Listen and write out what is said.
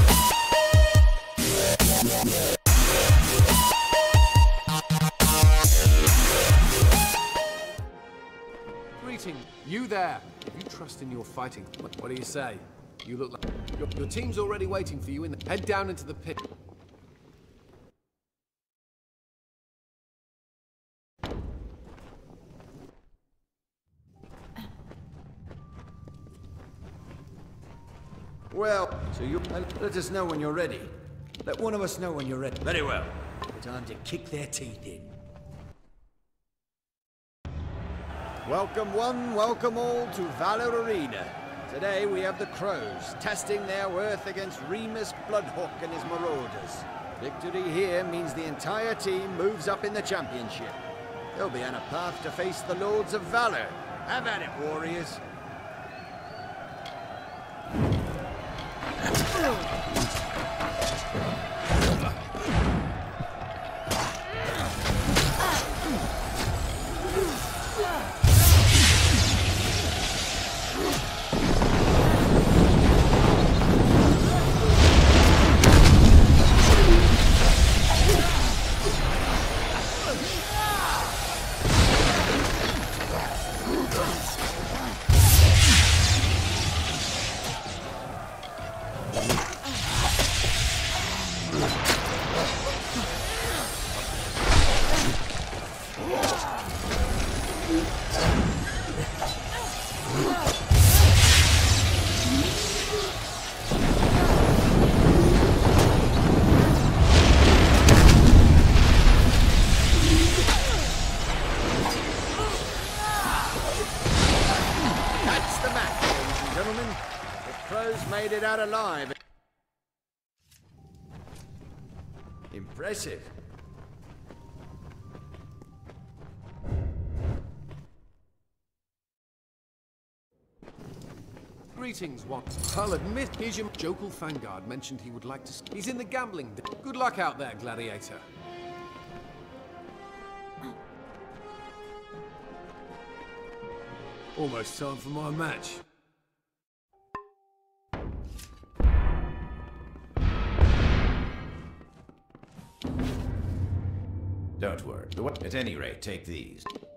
Greeting, you there. If you trust in your fighting, what do you say? You look like your team's already waiting for you in the... Head down into the pit. Well, so you let us know when you're ready. Let one of us know when you're ready. Very well. Time to kick their teeth in. Welcome one, welcome all to Valor Arena. Today we have the Crows, testing their worth against Remus Bloodhawk and his Marauders. Victory here means the entire team moves up in the championship. They'll be on a path to face the Lords of Valor. Have at it, warriors. Made it out alive. Impressive. Greetings, one. I'll admit, here's your Jokul Fangard mentioned he would like to... He's in the gambling... Good luck out there, gladiator. Almost time for my match. Don't worry. At any rate, take these.